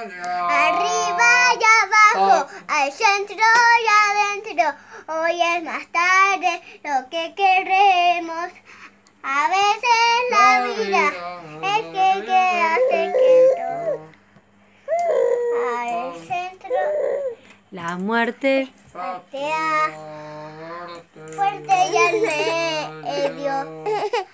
Arriba y abajo, al centro y adentro. Hoy es más tarde lo que queremos. A veces la vida es que hace que todo. Al centro, La muerte. patea fuerte y al medio.